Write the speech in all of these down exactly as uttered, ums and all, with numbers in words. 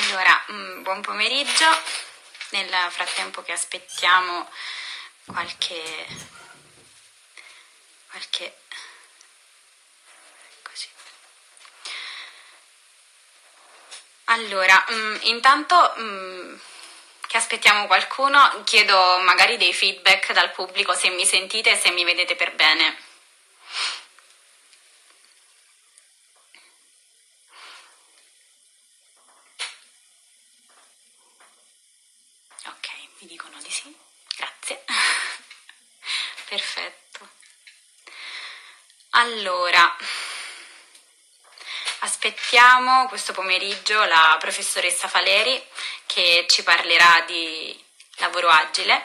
Allora, mm, buon pomeriggio. Nel frattempo che aspettiamo qualche qualche così. Allora, mm, intanto mm, che aspettiamo qualcuno, chiedo magari dei feedback dal pubblico, se mi sentite e se mi vedete per bene. Ok, mi dicono di sì, grazie. Perfetto. Allora, aspettiamo questo pomeriggio la professoressa Faleri che ci parlerà di lavoro agile.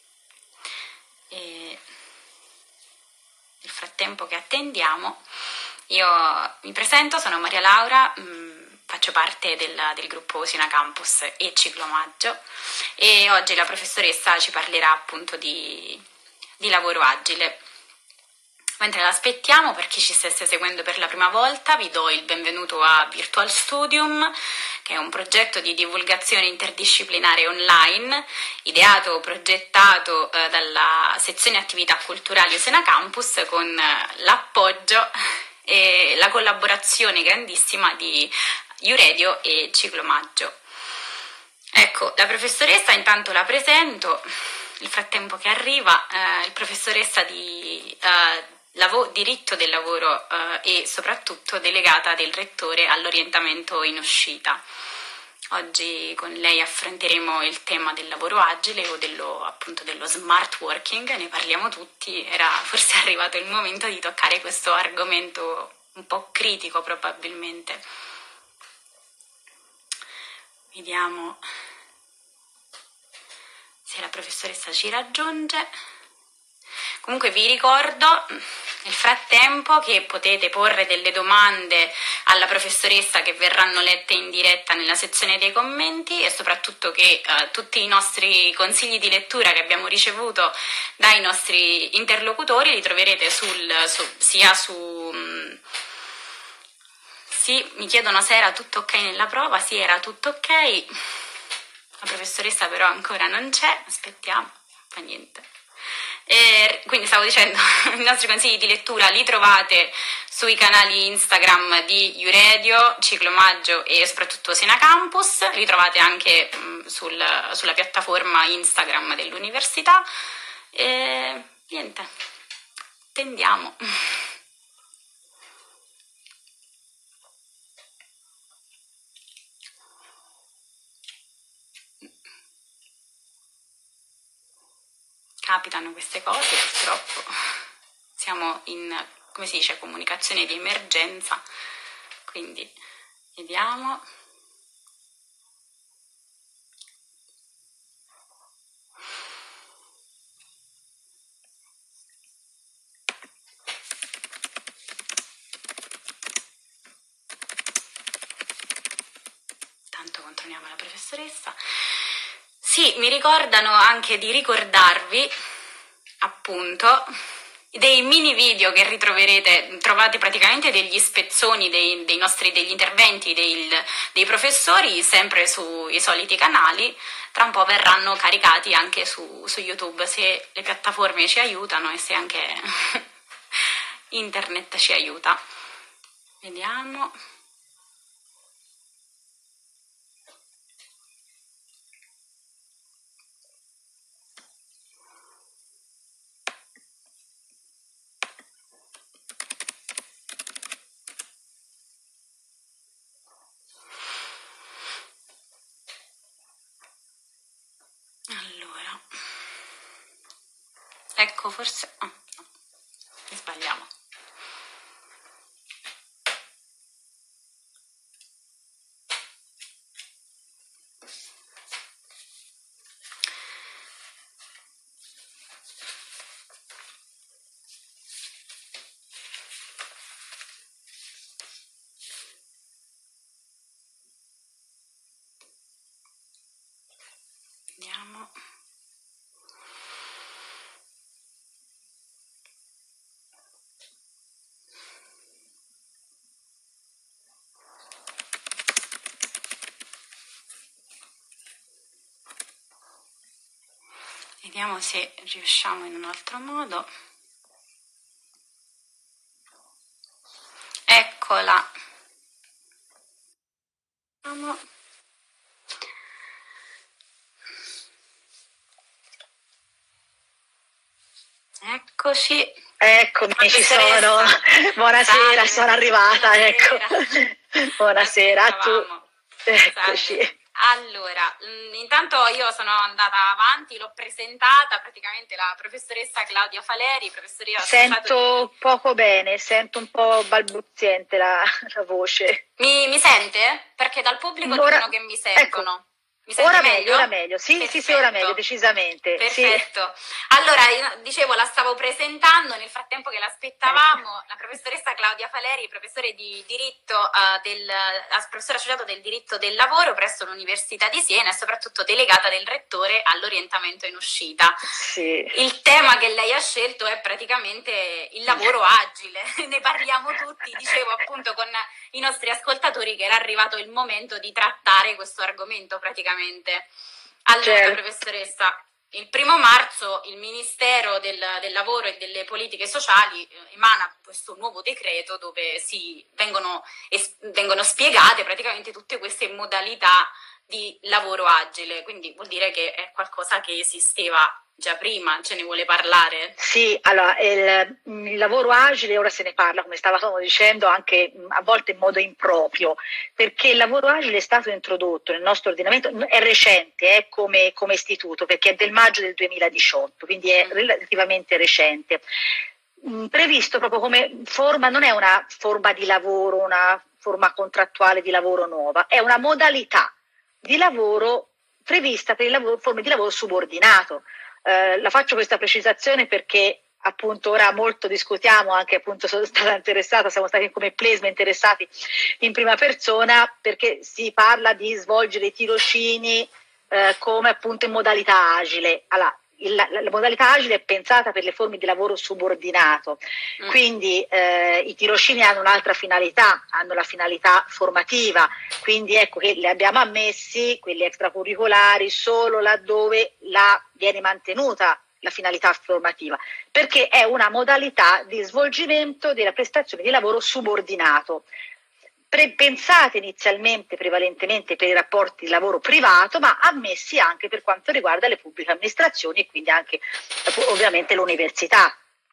E nel frattempo che attendiamo, io mi presento, sono Maria Laura, mh, faccio parte del, del gruppo Sina Campus e Ciclo Maggio, e oggi la professoressa ci parlerà appunto di, di lavoro agile. Mentre l'aspettiamo, per chi ci stesse seguendo per la prima volta, vi do il benvenuto a Virtual Studium, che è un progetto di divulgazione interdisciplinare online, ideato o progettato eh, dalla sezione attività culturali Usena Campus con eh, l'appoggio e la collaborazione grandissima di Uredio e Ciclo Maggio. Ecco, la professoressa intanto la presento, nel frattempo che arriva, eh, il professoressa di eh, Lav- diritto del lavoro eh, e soprattutto delegata del rettore all'orientamento in uscita. Oggi con lei affronteremo il tema del lavoro agile o dello, appunto dello smart working, ne parliamo tutti, era forse arrivato il momento di toccare questo argomento un po' critico probabilmente. Vediamo se la professoressa ci raggiunge. Comunque vi ricordo nel frattempo che potete porre delle domande alla professoressa che verranno lette in diretta nella sezione dei commenti, e soprattutto che eh, tutti i nostri consigli di lettura che abbiamo ricevuto dai nostri interlocutori li troverete sul, su, sia su... Mh, sì, mi chiedono se era tutto ok nella prova, sì, era tutto ok. La professoressa però ancora non c'è, aspettiamo, fa niente. E quindi stavo dicendo, i nostri consigli di lettura li trovate sui canali Instagram di Uredio, Ciclo Maggio e soprattutto Sena Campus, li trovate anche mh, sul, sulla piattaforma Instagram dell'università e niente, tendiamo. Capitano queste cose, purtroppo siamo in, come si dice, comunicazione di emergenza, quindi vediamo. Tanto controlliamo la professoressa. Sì, mi ricordano anche di ricordarvi appunto dei mini video che ritroverete, trovate praticamente degli spezzoni dei, dei nostri degli interventi dei, dei professori sempre sui soliti canali. Tra un po' verranno caricati anche su, su YouTube, se le piattaforme ci aiutano e se anche internet ci aiuta. Vediamo. Allora, ecco, forse oh, no, sbagliamo. Vediamo. Vediamo se riusciamo in un altro modo. Eccola. Eccoci. Eccomi, ci sono. Buonasera, Salve, sono arrivata, buonasera. Ecco. Buonasera a tu. Eccoci. Salve. Allora, intanto io sono andata avanti, l'ho presentata, praticamente la professoressa Claudia Faleri, professoressa Sento di... poco bene, sento un po' balbuziente la, la voce. Mi, mi sente? Perché dal pubblico ora, dicono che mi sentono. Ecco. Mi sente ora meglio? meglio, ora meglio, sì, Perfetto. sì, sì, ora meglio, decisamente. Perfetto. Sì. Allora, io, dicevo, la stavo presentando, nel frattempo che l'aspettavamo, la professoressa Claudia Faleri, professore di diritto, uh, del, uh, professore associato del diritto del lavoro presso l'Università di Siena e soprattutto delegata del rettore all'orientamento in uscita. Sì. Il tema che lei ha scelto è praticamente il lavoro agile, ne parliamo tutti, dicevo appunto con i nostri ascoltatori che era arrivato il momento di trattare questo argomento praticamente. Allora, certo. Professoressa, il primo marzo il Ministero del, del Lavoro e delle Politiche Sociali eh, emana questo nuovo decreto dove si vengono, es, vengono spiegate praticamente tutte queste modalità di lavoro agile, quindi vuol dire che è qualcosa che esisteva già prima, ce ne vuole parlare? Sì, allora il, il lavoro agile ora se ne parla, come stavamo dicendo, anche a volte in modo improprio, perché il lavoro agile è stato introdotto nel nostro ordinamento, è recente eh, come, come istituto, perché è del maggio del duemiladiciotto, quindi è relativamente recente. Mh, previsto proprio come forma, non è una forma di lavoro, una forma contrattuale di lavoro nuova, è una modalità di lavoro prevista per il lavoro, forme di lavoro subordinato. Eh, la faccio questa precisazione perché appunto ora molto discutiamo, anche appunto sono stata interessata, siamo stati come Plesma interessati in prima persona perché si parla di svolgere i tirocini eh, come appunto in modalità agile. Allora, il, la, la modalità agile è pensata per le forme di lavoro subordinato, mm. quindi eh, i tirocini hanno un'altra finalità, hanno la finalità formativa, quindi ecco che li abbiamo ammessi, quelli extracurricolari, solo laddove la viene mantenuta la finalità formativa, perché è una modalità di svolgimento della prestazione di lavoro subordinato. Pre- pensate inizialmente prevalentemente per i rapporti di lavoro privato, ma ammessi anche per quanto riguarda le pubbliche amministrazioni e quindi anche ovviamente l'università.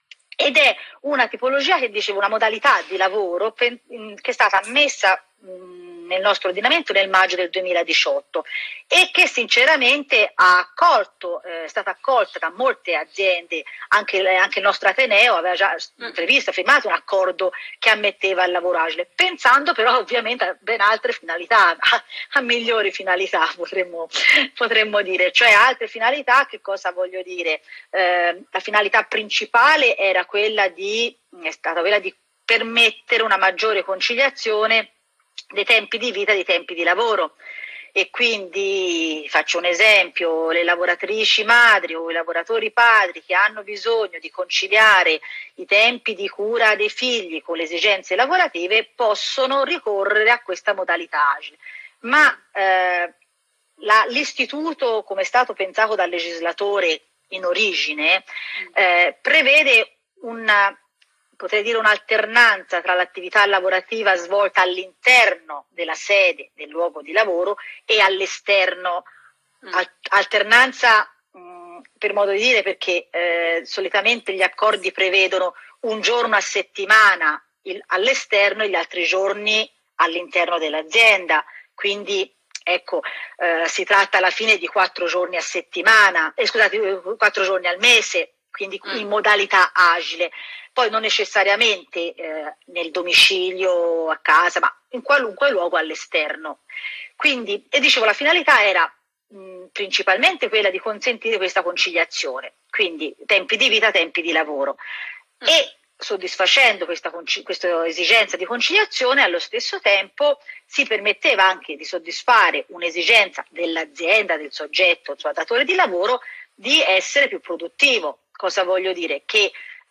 Ed è una tipologia che dicevo, una modalità di lavoro che è stata ammessa nel nostro ordinamento nel maggio del duemiladiciotto e che sinceramente ha accolto, eh, è stata accolta da molte aziende, anche, anche il nostro Ateneo aveva già previsto, firmato un accordo che ammetteva il lavoro agile, pensando però ovviamente a ben altre finalità, a, a migliori finalità potremmo, potremmo dire, cioè altre finalità. Che cosa voglio dire? Eh, la finalità principale era quella di, è stata quella di permettere una maggiore conciliazione dei tempi di vita e dei tempi di lavoro, e quindi faccio un esempio: le lavoratrici madri o i lavoratori padri che hanno bisogno di conciliare i tempi di cura dei figli con le esigenze lavorative possono ricorrere a questa modalità agile, ma eh, la, l'istituto, come è stato pensato dal legislatore in origine, eh, prevede una, potrei dire, un'alternanza tra l'attività lavorativa svolta all'interno della sede del luogo di lavoro e all'esterno. Mm. Alternanza mh, per modo di dire, perché eh, solitamente gli accordi prevedono un giorno a settimana il, all'esterno e gli altri giorni all'interno dell'azienda, quindi ecco, eh, si tratta alla fine di quattro giorni a settimana, eh, scusate, quattro giorni al mese, quindi mm. in modalità agile. Poi non necessariamente eh, nel domicilio, a casa, ma in qualunque luogo all'esterno. Quindi, e dicevo, la finalità era mh, principalmente quella di consentire questa conciliazione, quindi tempi di vita, tempi di lavoro. Mm. E soddisfacendo questa, questa esigenza di conciliazione, allo stesso tempo si permetteva anche di soddisfare un'esigenza dell'azienda, del soggetto, cioè datore di lavoro, di essere più produttivo. Cosa voglio dire? Che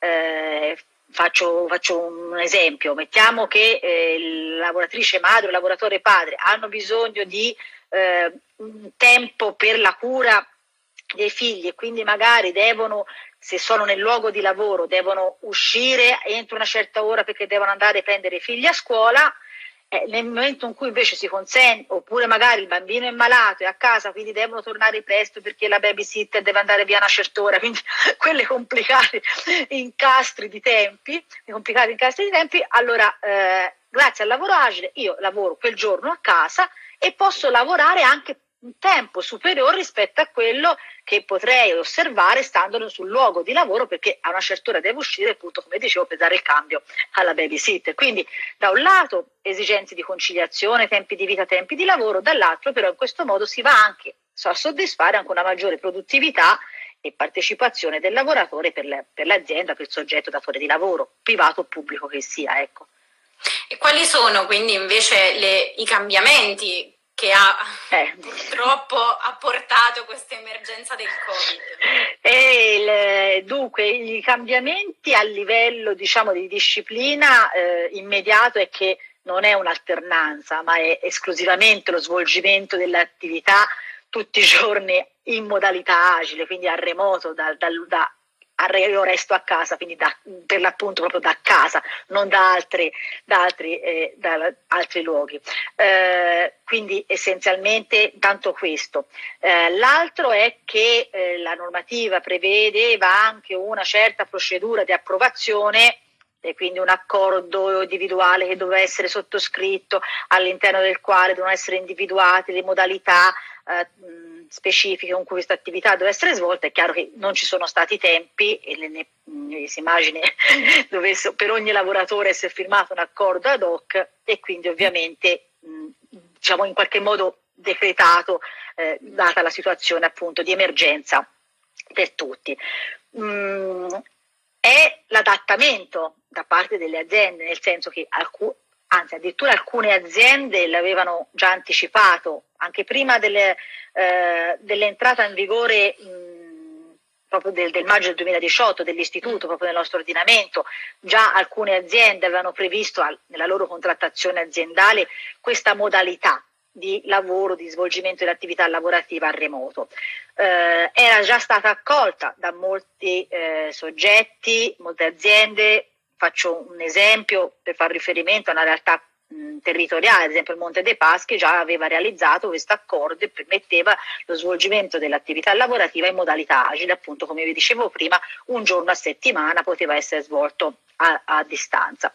eh, faccio, faccio un esempio: mettiamo che eh, la lavoratrice madre o il lavoratore padre hanno bisogno di eh, un tempo per la cura dei figli e quindi magari devono, se sono nel luogo di lavoro, devono uscire entro una certa ora perché devono andare a prendere i figli a scuola, eh, nel momento in cui invece si consente, oppure magari il bambino è malato e a casa, quindi devono tornare presto perché la babysitter deve andare via una certa ora, quindi quelle complicate incastri di tempi, complicati incastri di tempi, allora eh, grazie al lavoro agile io lavoro quel giorno a casa e posso lavorare anche un tempo superiore rispetto a quello che potrei osservare stando sul luogo di lavoro, perché a una certa ora devo uscire, appunto, come dicevo, per dare il cambio alla babysitter. Quindi da un lato esigenze di conciliazione, tempi di vita, tempi di lavoro, dall'altro però in questo modo si va anche a soddisfare anche una maggiore produttività e partecipazione del lavoratore per, le, per l'azienda, per il soggetto datore di lavoro, privato o pubblico che sia, ecco. E quali sono quindi invece le, i cambiamenti che ha eh. purtroppo ha portato questa emergenza del Covid? E il, dunque, i cambiamenti a livello, diciamo, di disciplina eh, immediato è che non è un'alternanza, ma è esclusivamente lo svolgimento dell'attività tutti i giorni in modalità agile, quindi a remoto, da, da, da io resto a casa, quindi da, per l'appunto proprio da casa, non da altri, da altri, eh, da altri luoghi. Eh, quindi essenzialmente tanto questo. Eh, l'altro è che eh, la normativa prevedeva anche una certa procedura di approvazione e quindi un accordo individuale che doveva essere sottoscritto, all'interno del quale devono essere individuate le modalità eh, specifiche con cui questa attività deve essere svolta. È chiaro che non ci sono stati tempi e le, ne, ne, si immagini dovesse per ogni lavoratore essere firmato un accordo ad hoc e quindi ovviamente mh, diciamo in qualche modo decretato eh, data la situazione appunto di emergenza per tutti. Mm, è l'adattamento da parte delle aziende, nel senso che alcune anzi addirittura alcune aziende l'avevano già anticipato, anche prima delle, eh, dell'entrata in vigore mh, proprio del, del maggio del duemiladiciotto dell'istituto, proprio nel nostro ordinamento, già alcune aziende avevano previsto al, nella loro contrattazione aziendale questa modalità di lavoro, di svolgimento dell'attività lavorativa a remoto. Eh, era già stata accolta da molti eh, soggetti, molte aziende. Faccio un esempio per far riferimento a una realtà mh, territoriale, ad esempio il Monte dei Paschi già aveva realizzato questo accordo e permetteva lo svolgimento dell'attività lavorativa in modalità agile, appunto come vi dicevo prima, un giorno a settimana poteva essere svolto a, a distanza.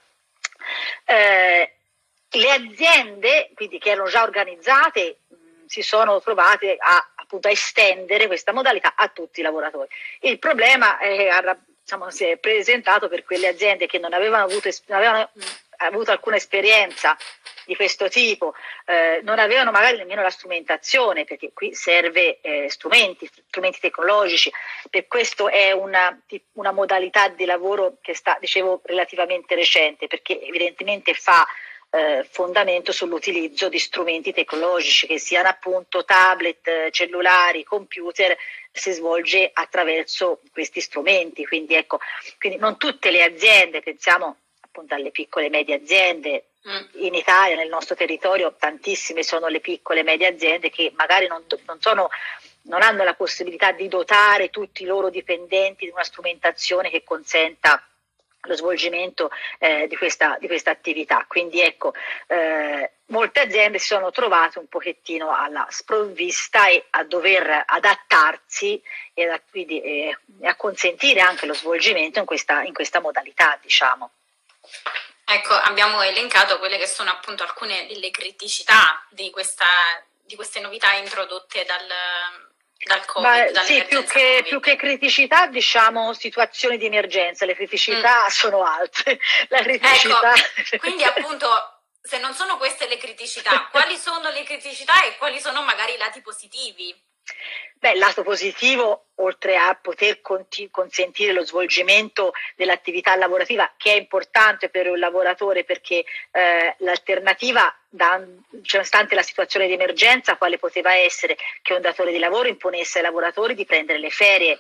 Eh, le aziende, quindi che erano già organizzate, mh, si sono trovate a, appunto, a estendere questa modalità a tutti i lavoratori. Il problema è Diciamo, si è presentato per quelle aziende che non avevano avuto, non avevano avuto alcuna esperienza di questo tipo, eh, non avevano magari nemmeno la strumentazione, perché qui serve eh, strumenti, strumenti tecnologici, per questo è una, una modalità di lavoro che sta, dicevo, relativamente recente, perché evidentemente fa eh, fondamento sull'utilizzo di strumenti tecnologici, che siano appunto tablet, cellulari, computer, si svolge attraverso questi strumenti, quindi ecco, quindi non tutte le aziende, pensiamo appunto alle piccole e medie aziende, mm. in Italia, nel nostro territorio, tantissime sono le piccole e medie aziende che magari non, non sono non hanno la possibilità di dotare tutti i loro dipendenti di una strumentazione che consenta lo svolgimento eh, di questa di questa attività. Quindi ecco, eh, molte aziende si sono trovate un pochettino alla sprovvista e a dover adattarsi e a, quindi, eh, a consentire anche lo svolgimento in questa, in questa modalità, diciamo. Ecco, abbiamo elencato quelle che sono appunto alcune delle criticità di, questa, di queste novità introdotte dal dal Covid, Ma, sì, più che, COVID. più che criticità, diciamo situazioni di emergenza, le criticità mm. sono altre. La criticità... Ecco, quindi appunto, se non sono queste le criticità, quali sono le criticità e quali sono magari i lati positivi? Beh, il lato positivo, oltre a poter conti- consentire lo svolgimento dell'attività lavorativa, che è importante per un lavoratore perché eh, l'alternativa, da, cioè, stante la situazione di emergenza, quale poteva essere che un datore di lavoro imponesse ai lavoratori di prendere le ferie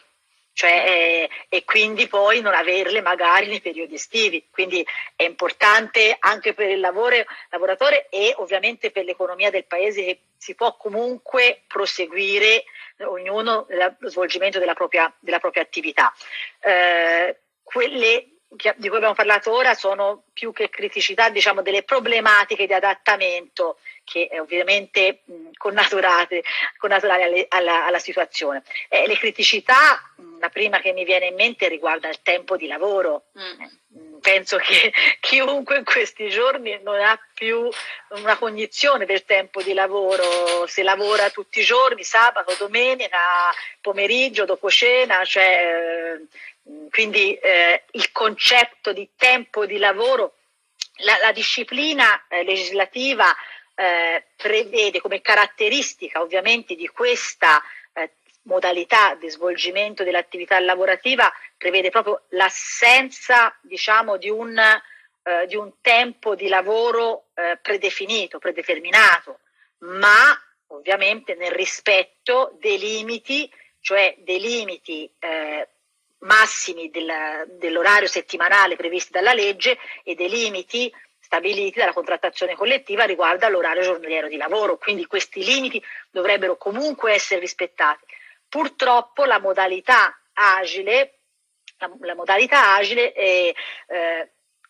cioè, eh, e quindi poi non averle magari nei periodi estivi. Quindi è importante anche per il lavoro, lavoratore e ovviamente per l'economia del paese, che si può comunque proseguire ognuno lo svolgimento della propria, della propria attività. Eh, quelle di cui abbiamo parlato ora sono più che criticità, diciamo, delle problematiche di adattamento che eh, ovviamente mh, connaturate, connaturate alle, alla, alla situazione. Eh, le criticità, mh, la prima che mi viene in mente riguarda il tempo di lavoro. Mm. Penso che chiunque in questi giorni non ha più una cognizione del tempo di lavoro, si lavora tutti i giorni, sabato, domenica, pomeriggio, dopo cena, cioè... Eh, quindi eh, il concetto di tempo di lavoro, la, la disciplina eh, legislativa eh, prevede come caratteristica ovviamente di questa eh, modalità di svolgimento dell'attività lavorativa, prevede proprio l'assenza, diciamo, di un, eh, di un tempo di lavoro eh, predefinito, predeterminato, ma ovviamente nel rispetto dei limiti, cioè dei limiti eh, massimi del, dell'orario settimanale previsti dalla legge e dei limiti stabiliti dalla contrattazione collettiva riguardo all'orario giornaliero di lavoro. Quindi questi limiti dovrebbero comunque essere rispettati. Purtroppo la modalità agile, la, la modalità agile è, eh,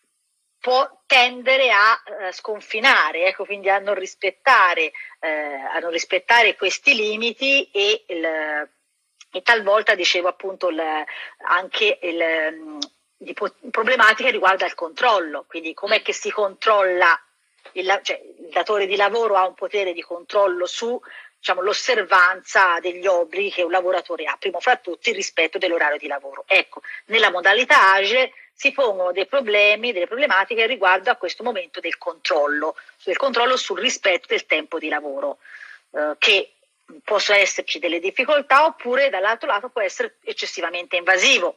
può tendere a eh, sconfinare, ecco, quindi a non rispettare, eh, a non rispettare questi limiti e il E talvolta, dicevo appunto, il, anche il, di problematiche riguardo al controllo, quindi com'è che si controlla, il, cioè, il datore di lavoro ha un potere di controllo su, diciamo, l'osservanza degli obblighi che un lavoratore ha, primo fra tutti il rispetto dell'orario di lavoro. Ecco, nella modalità agile si pongono dei problemi, delle problematiche riguardo a questo momento del controllo, del controllo sul rispetto del tempo di lavoro, eh, che possono esserci delle difficoltà, oppure dall'altro lato può essere eccessivamente invasivo.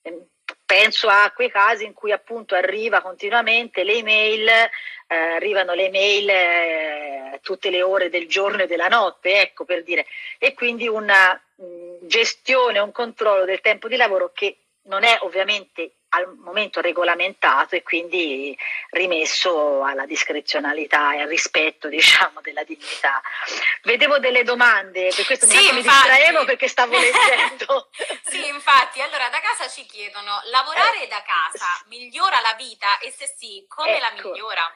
Penso a quei casi in cui appunto arriva continuamente le email, eh, arrivano le email eh, tutte le ore del giorno e della notte, ecco, per dire, e quindi una mh, gestione, un controllo del tempo di lavoro che non è ovviamente al momento regolamentato e quindi rimesso alla discrezionalità e al rispetto, diciamo, della dignità. Vedevo delle domande, per questo sì, mi distraevo perché stavo leggendo. Sì, infatti, allora da casa ci chiedono, lavorare eh, da casa migliora la vita e se sì, come ecco. la migliora?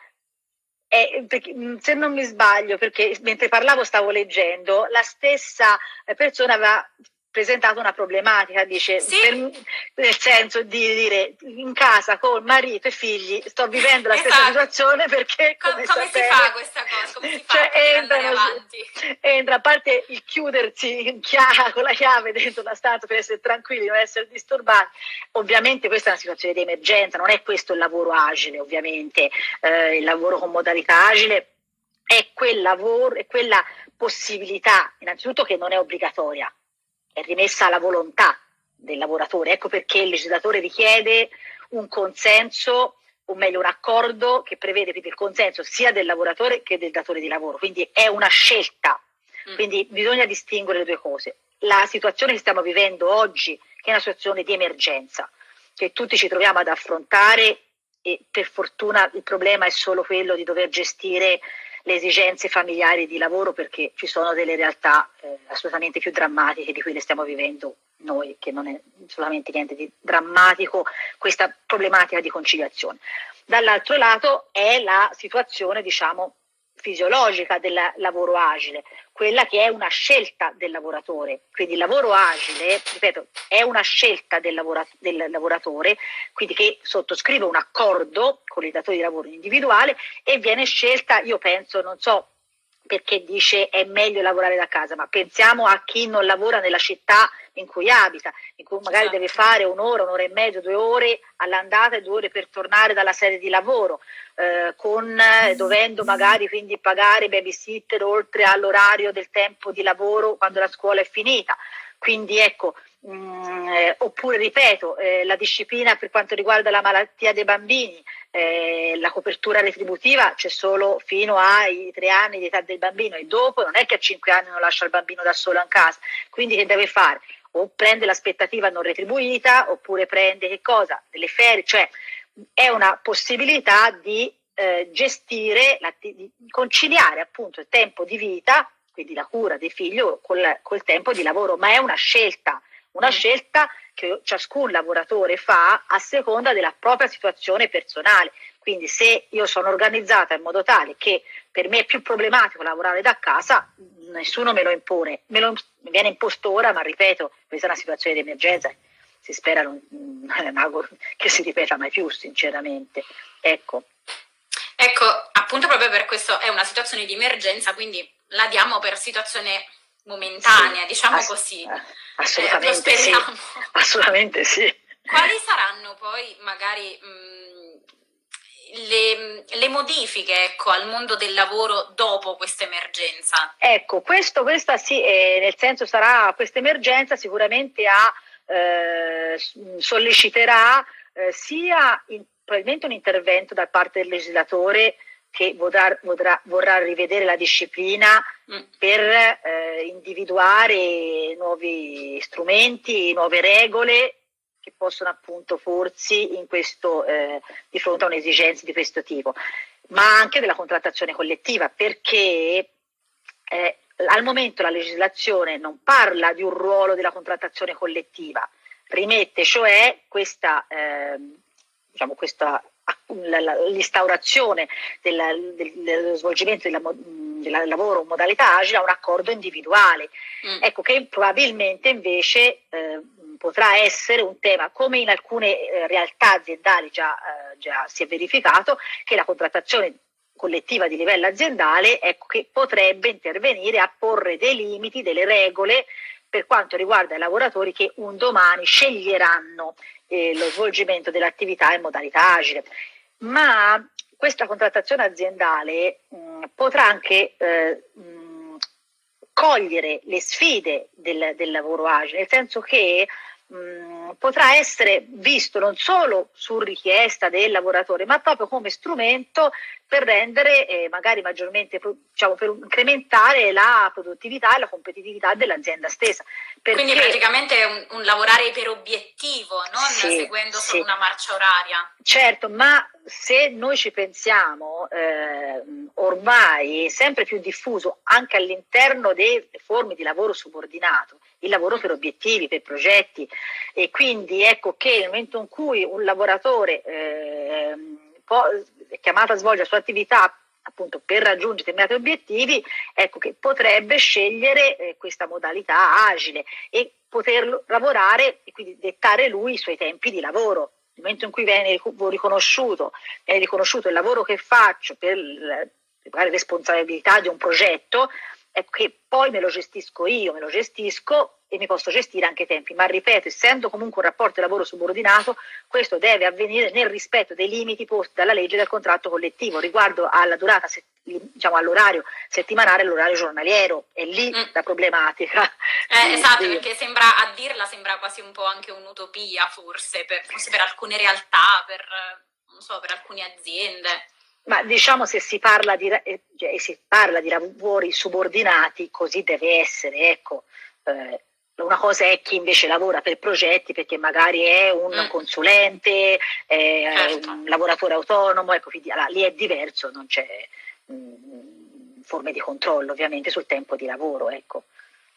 Eh, perché, se non mi sbaglio, perché mentre parlavo stavo leggendo, la stessa persona aveva presentato una problematica, dice, sì. per, nel senso di dire in casa con marito e figli sto vivendo la esatto. stessa situazione perché come, come, come si fa questa cosa? Come si fa cioè, entrano, avanti? Entra, a parte il chiudersi in chiave, con la chiave dentro una stanza per essere tranquilli, non essere disturbati, ovviamente questa è una situazione di emergenza, non è questo il lavoro agile, ovviamente eh, il lavoro con modalità agile è quel lavoro, è quella possibilità innanzitutto che non è obbligatoria, è rimessa alla volontà del lavoratore. Ecco perché il legislatore richiede un consenso, o meglio un accordo che prevede il consenso sia del lavoratore che del datore di lavoro, quindi è una scelta, quindi bisogna distinguere le due cose. La situazione che stiamo vivendo oggi, che è una situazione di emergenza, che tutti ci troviamo ad affrontare e per fortuna il problema è solo quello di dover gestire le esigenze familiari di lavoro, perché ci sono delle realtà eh, assolutamente più drammatiche di cui le stiamo vivendo noi, che non è assolutamente niente di drammatico questa problematica di conciliazione. Dall'altro lato è la situazione, diciamo, fisiologica del lavoro agile, quella che è una scelta del lavoratore. Quindi il lavoro agile, ripeto, è una scelta del, lavora- del lavoratore, quindi che sottoscrive un accordo con il datore di lavoro individuale e viene scelta, io penso, non so perché dice è meglio lavorare da casa, ma pensiamo a chi non lavora nella città in cui abita, in cui magari esatto. deve fare un'ora, un'ora e mezzo, due ore all'andata e due ore per tornare dalla sede di lavoro, eh, con, eh, dovendo magari quindi pagare babysitter oltre all'orario del tempo di lavoro quando la scuola è finita. Quindi ecco, mh, eh, oppure ripeto, eh, la disciplina per quanto riguarda la malattia dei bambini, eh, la copertura retributiva c'è solo fino ai tre anni di età del bambino e dopo non è che a cinque anni non lascia il bambino da solo in casa, quindi che deve fare? o prende l'aspettativa non retribuita, oppure prende che cosa? Delle ferie, cioè è una possibilità di eh, gestire, la, di conciliare appunto il tempo di vita, quindi la cura del figlio, col, col tempo di lavoro, ma è una scelta, una mm. scelta che ciascun lavoratore fa a seconda della propria situazione personale. Quindi se io sono organizzata in modo tale che per me è più problematico lavorare da casa, nessuno me lo impone, me lo mi viene imposto ora, ma ripeto, questa è una situazione di emergenza, si spera non, che si ripeta mai più, sinceramente. Ecco. Ecco, appunto proprio per questo è una situazione di emergenza, quindi la diamo per situazione momentanea, sì, diciamo ass- così. Assolutamente eh, sì. Assolutamente sì. Quali saranno poi magari mh, le, le modifiche, ecco, al mondo del lavoro dopo questa emergenza? Ecco, questo, questa sì, eh, nel senso sarà questa emergenza sicuramente ha, eh, solleciterà eh, sia in, probabilmente un intervento da parte del legislatore che vorrà, vorrà, vorrà rivedere la disciplina mm. per eh, individuare nuovi strumenti, nuove regole che possono appunto porsi in questo, eh, di fronte a un'esigenza di questo tipo, ma anche della contrattazione collettiva, perché eh, al momento la legislazione non parla di un ruolo della contrattazione collettiva, rimette cioè questa, eh, diciamo questa l'instaurazione del, del, dello svolgimento della, del lavoro in modalità agile a un accordo individuale, mm. ecco che probabilmente invece eh, potrà essere un tema, come in alcune eh, realtà aziendali già, eh, già si è verificato, che la contrattazione collettiva di livello aziendale, ecco, che potrebbe intervenire a porre dei limiti, delle regole per quanto riguarda i lavoratori che un domani sceglieranno eh, lo svolgimento dell'attività in modalità agile. Ma questa contrattazione aziendale mh, potrà anche eh, mh, cogliere le sfide del, del lavoro agile, nel senso che mh, potrà essere visto non solo su richiesta del lavoratore, ma proprio come strumento per rendere eh, magari maggiormente, diciamo, per incrementare la produttività e la competitività dell'azienda stessa. Perché... Quindi praticamente è un, un lavorare per obiettivo, non sì, seguendo sì. solo una marcia oraria. Certo, ma se noi ci pensiamo, eh, ormai è sempre più diffuso anche all'interno delle forme di lavoro subordinato, il lavoro per obiettivi, per progetti, e quindi ecco che nel momento in cui un lavoratore eh, può, è chiamato a svolgere la sua attività appunto per raggiungere determinati obiettivi, ecco che potrebbe scegliere eh, questa modalità agile e poter lavorare e quindi dettare lui i suoi tempi di lavoro. Nel momento in cui viene riconosciuto, viene riconosciuto il lavoro che faccio per le responsabilità di un progetto, ecco che poi me lo gestisco io, me lo gestisco e mi posso gestire anche i tempi, ma ripeto, essendo comunque un rapporto di lavoro subordinato, questo deve avvenire nel rispetto dei limiti posti dalla legge del contratto collettivo riguardo alla durata, diciamo all'orario settimanale e all'orario giornaliero, è lì mm. la problematica. Eh, esatto, perché sembra, a dirla sembra quasi un po' anche un'utopia forse, per, forse per alcune realtà, per, non so, per alcune aziende. Ma diciamo se si parla di, eh, si parla di lavori subordinati, così deve essere, ecco. Eh, una cosa è chi invece lavora per progetti perché magari è un mm. consulente, è certo. un lavoratore autonomo, ecco, quindi allora, lì è diverso, non c'è mh, forme di controllo ovviamente sul tempo di lavoro, ecco.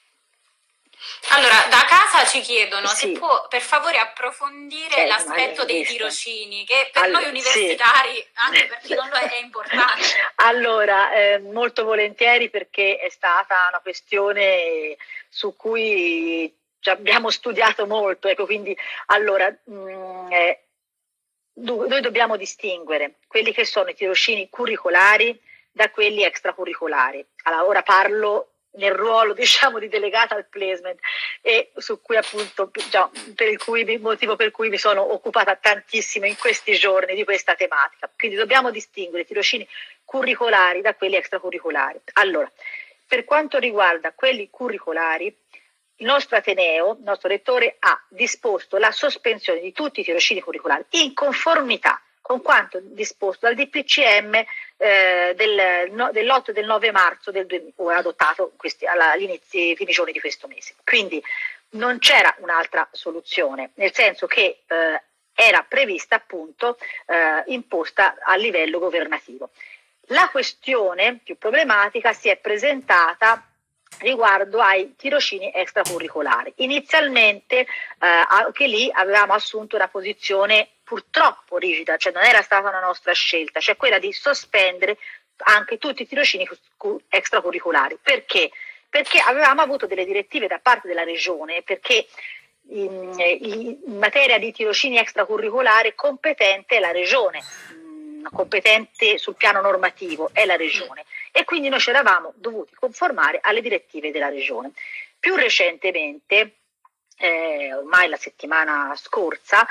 Allora, da casa ci chiedono sì. se può per favore approfondire certo, l'aspetto dei tirocini, che per allora, noi universitari, sì. anche per chi non lo è, è importante. Allora, eh, molto volentieri, perché è stata una questione su cui ci abbiamo studiato molto, ecco, quindi allora mh, eh, noi dobbiamo distinguere quelli che sono i tirocini curricolari da quelli extracurricolari. Allora, ora parlo nel ruolo, diciamo, di delegata al placement, e su cui appunto già, per il cui, il motivo per cui mi sono occupata tantissimo in questi giorni di questa tematica. Quindi dobbiamo distinguere i tirocini curricolari da quelli extracurricolari. Allora, per quanto riguarda quelli curricolari, il nostro Ateneo, il nostro rettore, ha disposto la sospensione di tutti i tirocini curricolari in conformità con quanto disposto dal D P C M eh, del, no, dell'otto e del nove marzo del duemila, o adottato questi, alla, all'inizio, ai primi giorni di questo mese. Quindi non c'era un'altra soluzione, nel senso che eh, era prevista appunto eh, imposta a livello governativo. La questione più problematica si è presentata riguardo ai tirocini extracurricolari. Inizialmente eh, anche lì avevamo assunto una posizione purtroppo rigida, cioè non era stata una nostra scelta, cioè quella di sospendere anche tutti i tirocini extracurricolari. Perché? Perché avevamo avuto delle direttive da parte della regione, perché in, in materia di tirocini extracurricolari competente è la regione, mh, competente sul piano normativo è la regione, e quindi noi ci eravamo dovuti conformare alle direttive della regione. Più recentemente, eh, ormai la settimana scorsa,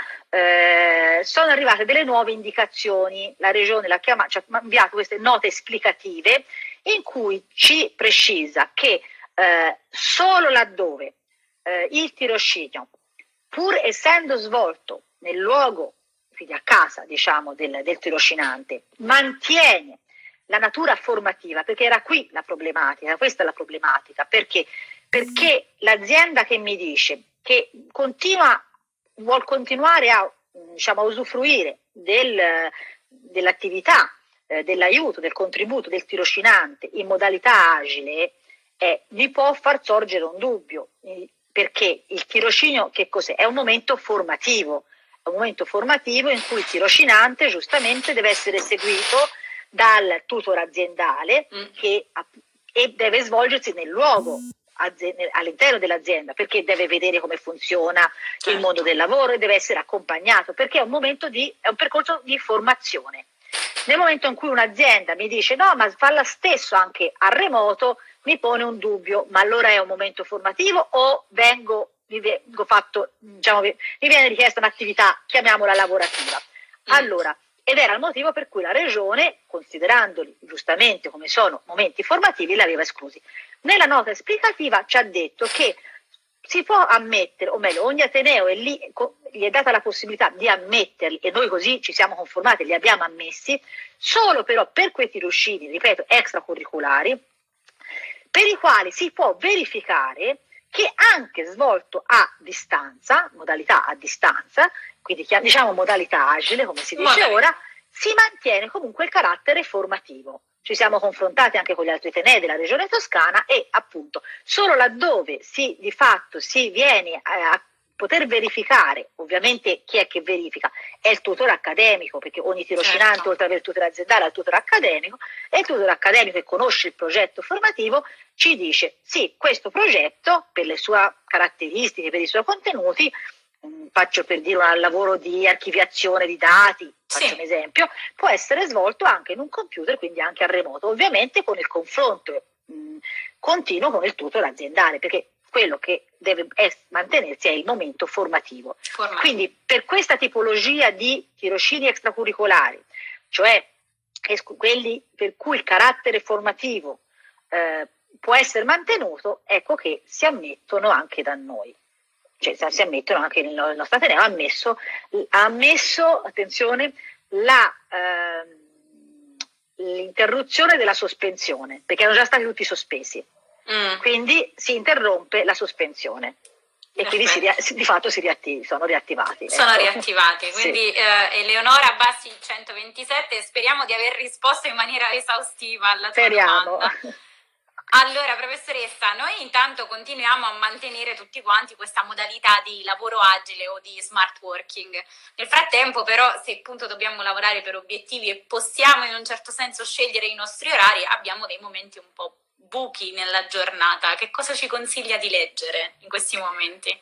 eh, sono arrivate delle nuove indicazioni. La regione l'ha chiamata, ci ha inviato queste note esplicative in cui ci precisa che eh, solo laddove eh, il tirocinio, pur essendo svolto nel luogo, quindi a casa diciamo del, del tirocinante, mantiene la natura formativa, perché era qui la problematica, questa è la problematica, perché, perché l'azienda che mi dice che continua, vuol continuare a, diciamo, a usufruire del, dell'attività, eh, dell'aiuto, del contributo del tirocinante in modalità agile, eh, gli può far sorgere un dubbio, perché il tirocinio che cos'è? È un momento formativo, è un momento formativo in cui il tirocinante giustamente deve essere seguito dal tutor aziendale mm. che, e deve svolgersi nel luogo all'interno dell'azienda, perché deve vedere come funziona certo. il mondo del lavoro e deve essere accompagnato, perché è un momento di, è un percorso di formazione. Nel momento in cui un'azienda mi dice no, ma falla stesso anche a remoto, mi pone un dubbio, ma allora è un momento formativo o vengo, mi, vengo fatto, diciamo, mi viene richiesta un'attività, chiamiamola lavorativa. Allora, ed era il motivo per cui la regione, considerandoli giustamente come sono momenti formativi, li aveva esclusi. Nella nota esplicativa ci ha detto che si può ammettere, o meglio, ogni ateneo è lì, gli è data la possibilità di ammetterli, e noi così ci siamo conformati, li abbiamo ammessi, solo però per quei tirocini, ripeto, extracurricolari, per i quali si può verificare che anche svolto a distanza, modalità a distanza, quindi diciamo modalità agile, come si dice Magari. ora, si mantiene comunque il carattere formativo. Ci siamo confrontati anche con gli altri atenei della regione Toscana e appunto solo laddove si, di fatto si viene a poter verificare, ovviamente chi è che verifica? È il tutore accademico, perché ogni tirocinante certo. oltre ad avere il tutore aziendale ha il tutore accademico, e il tutore accademico che conosce il progetto formativo ci dice sì, questo progetto per le sue caratteristiche, per i suoi contenuti, mh, faccio per dire un lavoro di archiviazione di dati, faccio sì. un esempio, può essere svolto anche in un computer, quindi anche a remoto, ovviamente con il confronto mh, continuo con il tutore aziendale, perché quello che deve mantenersi è il momento formativo. formativo. Quindi per questa tipologia di tirocini extracurricolari, cioè quelli per cui il carattere formativo eh, può essere mantenuto, ecco che si ammettono anche da noi. Cioè si ammettono anche il nostro ateneo, ha ammesso, ha ammesso attenzione, la, eh, l'interruzione della sospensione, perché erano già stati tutti sospesi. Mm. Quindi si interrompe la sospensione e Perfetto. quindi si ria- di fatto si riattiv- sono riattivati. Sono ecco. riattivati, quindi sì. eh, Eleonora Bassi centoventisette, speriamo di aver risposto in maniera esaustiva alla tua Speriamo. domanda. Allora, professoressa, noi intanto continuiamo a mantenere tutti quanti questa modalità di lavoro agile o di smart working. Nel frattempo, però, se appunto dobbiamo lavorare per obiettivi e possiamo in un certo senso scegliere i nostri orari, abbiamo dei momenti un po' buchi nella giornata. Che cosa ci consiglia di leggere in questi momenti?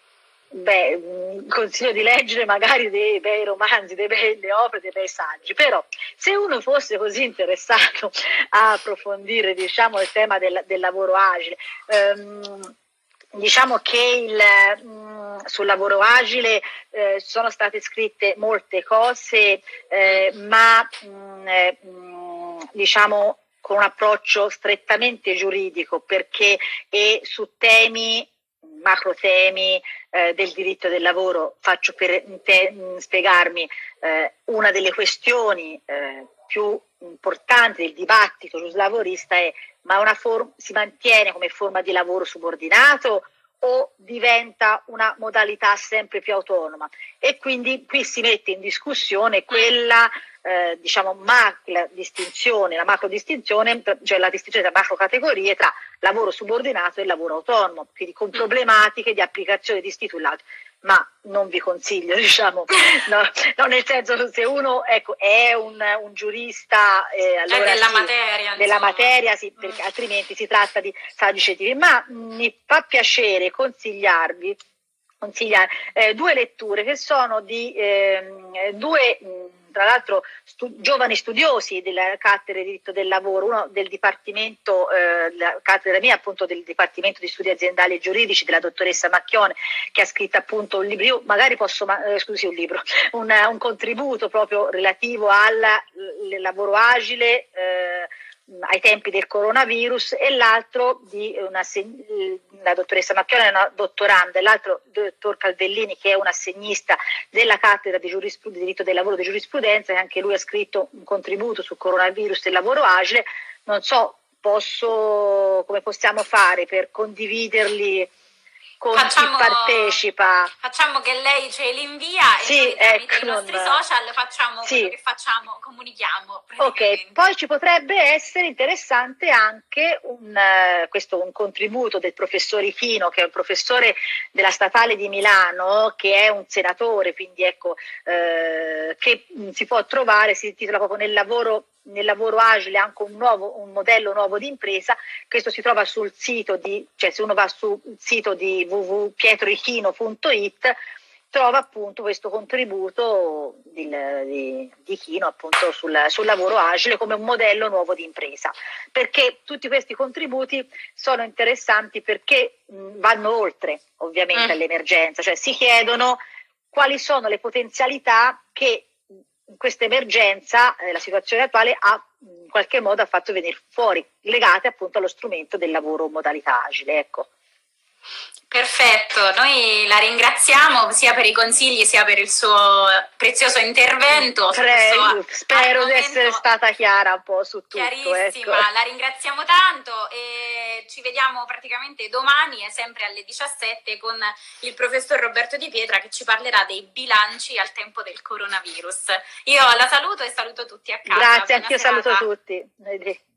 Beh, consiglio di leggere magari dei bei romanzi, delle belle opere, dei bei saggi, però se uno fosse così interessato a approfondire, diciamo, il tema del, del lavoro agile, ehm, diciamo che il, mh, sul lavoro agile eh, sono state scritte molte cose, eh, ma mh, eh, mh, diciamo con un approccio strettamente giuridico, perché è su temi, macro temi eh, del diritto del lavoro. Faccio per te, spiegarmi, eh, una delle questioni eh, più importanti del dibattito sul lavorista è: ma una form- si mantiene come forma di lavoro subordinato o diventa una modalità sempre più autonoma? E quindi qui si mette in discussione quella eh, diciamo macro distinzione, la macro distinzione, cioè la distinzione tra macro categorie tra lavoro subordinato e lavoro autonomo, quindi con problematiche di applicazione di istituto l'altro. Ma non vi consiglio, diciamo, no, no, nel senso, se uno ecco, è un, un giurista eh, allora della sì, materia, della insomma. materia sì, perché mm. altrimenti si tratta di saggi scientifici, ma mh, mi fa piacere consigliarvi consigliare eh, due letture che sono di eh, due mh, tra l'altro stu- giovani studiosi della cattedra di diritto del lavoro, uno del dipartimento, eh, la cattedra mia appunto del dipartimento di studi aziendali e giuridici della dottoressa Macchione, che ha scritto appunto un libro, io magari posso, eh, scusi un libro, un, un contributo proprio relativo al l- lavoro agile, eh, ai tempi del coronavirus, e l'altro di una, la dottoressa Macchione è una dottoranda, e l'altro dottor Calvellini, che è un assegnista della cattedra di, di diritto del lavoro e di giurisprudenza, e anche lui ha scritto un contributo sul coronavirus e il lavoro agile. Non so, posso, come possiamo fare per condividerli con facciamo, chi partecipa? Facciamo che lei ce li invia e sì, noi tramite ecco, i nostri non... social facciamo sì. quello che facciamo, comunichiamo. Ok, poi ci potrebbe essere interessante anche un, uh, questo, un contributo del professor Ichino, che è un professore della Statale di Milano, che è un senatore, quindi ecco, uh, che mh, si può trovare, si intitola proprio nel lavoro nel lavoro agile, anche un nuovo un modello nuovo di impresa. Questo si trova sul sito di, cioè se uno va sul sito di w w w punto pietroichino punto i t trova appunto questo contributo di, di, di Chino appunto sul, sul lavoro agile come un modello nuovo di impresa, perché tutti questi contributi sono interessanti perché mh, vanno oltre ovviamente mm. all'emergenza, cioè si chiedono quali sono le potenzialità che in questa emergenza, eh, la situazione attuale ha in qualche modo ha fatto venire fuori, legate appunto allo strumento del lavoro modalità agile, ecco. Perfetto, noi la ringraziamo sia per i consigli sia per il suo prezioso intervento. Prego, spero di essere stata chiara un po' su tutto. Chiarissima, ecco. La ringraziamo tanto e ci vediamo praticamente domani e sempre alle diciassette con il professor Roberto Di Pietra, che ci parlerà dei bilanci al tempo del coronavirus. Io la saluto e saluto tutti a casa. Grazie, anch'io saluto tutti.